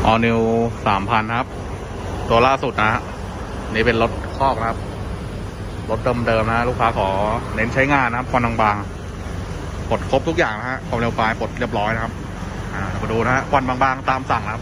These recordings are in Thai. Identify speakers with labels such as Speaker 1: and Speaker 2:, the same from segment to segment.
Speaker 1: อนิว3,000ครับตัวล่าสุดนะฮะนี่เป็นรถคอกนะครับรถเดิมๆนะลูกค้าขอเน้นใช้งานนะครับควันบางๆปลดครบทุกอย่างนะฮะความเร็วปลายปลดเรียบร้อยนะครับมาดูนะฮะควันบางๆตามสั่งนะครับ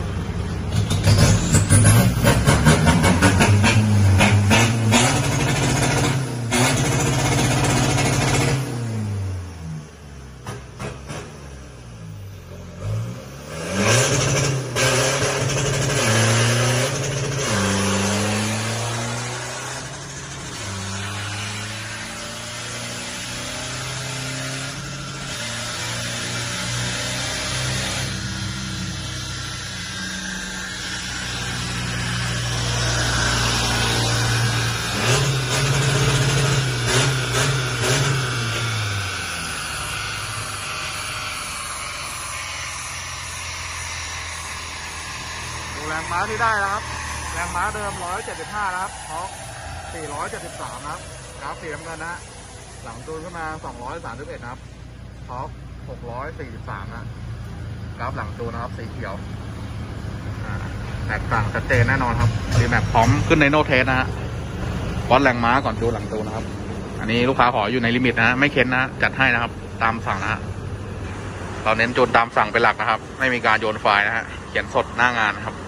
Speaker 1: แรงม้าที่ได้นะครับแรงม้าเดิม175นะครับท็อร์ก473นะครับกราฟสีน้ำเงินนะหลังจูนขึ้นมา231นะครับท็อร์ก643นะกราฟหลังจูนนะครับสีเขียวแตกต่างชัดเจนแน่นอนครับรีแมปพร้อมขึ้นในโนเทสนะฮะวัดแรงม้าก่อนจูนหลังจูนนะครับอันนี้ลูกค้าขออยู่ในลิมิตนะไม่เค้นนะจัดให้นะครับตามสั่งนะฮะเราเน้นจูนตามสั่งเป็นหลักนะครับไม่มีการโยนไฟล์นะฮะเขียนสดหน้างานนะครับ